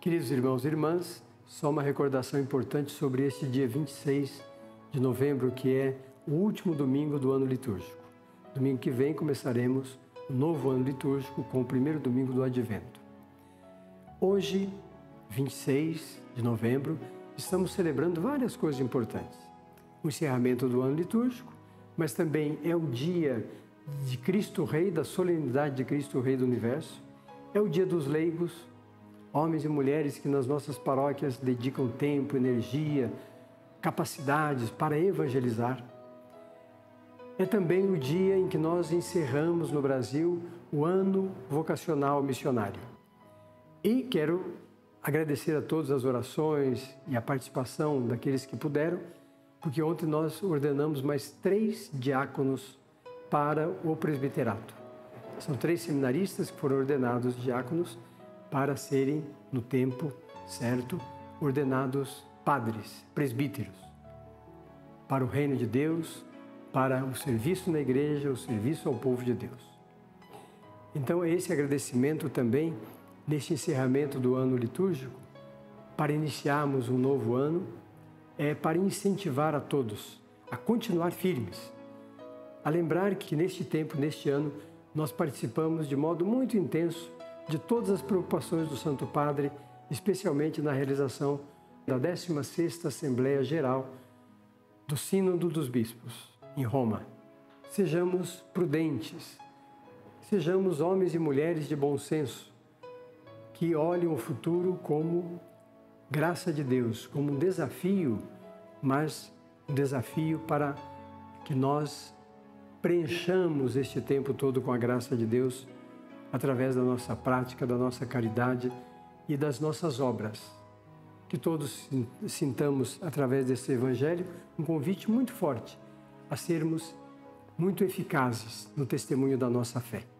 Queridos irmãos e irmãs, só uma recordação importante sobre este dia 26 de novembro, que é o último domingo do ano litúrgico. Domingo que vem começaremos o novo ano litúrgico com o primeiro domingo do Advento. Hoje, 26 de novembro, estamos celebrando várias coisas importantes. O encerramento do ano litúrgico, mas também é o dia de Cristo Rei, da solenidade de Cristo Rei do Universo. É o dia dos leigos, homens e mulheres que nas nossas paróquias dedicam tempo, energia, capacidades para evangelizar. É também o dia em que nós encerramos no Brasil o ano vocacional missionário. E quero agradecer a todas as orações e a participação daqueles que puderam, porque ontem nós ordenamos mais 3 diáconos para o presbiterato. São 3 seminaristas que foram ordenados diáconos para serem, no tempo certo, ordenados padres, presbíteros, para o reino de Deus, para o serviço na igreja, o serviço ao povo de Deus. Então, esse agradecimento também, neste encerramento do ano litúrgico, para iniciarmos um novo ano, é para incentivar a todos a continuar firmes, a lembrar que neste tempo, neste ano, nós participamos de modo muito intenso de todas as preocupações do Santo Padre, especialmente na realização da 16ª Assembleia Geral do Sínodo dos Bispos, em Roma. Sejamos prudentes, sejamos homens e mulheres de bom senso, que olhem o futuro como graça de Deus, como um desafio, mas um desafio para que nós preenchamos este tempo todo com a graça de Deus, através da nossa prática, da nossa caridade e das nossas obras. Que todos sintamos, através desse Evangelho, um convite muito forte a sermos muito eficazes no testemunho da nossa fé.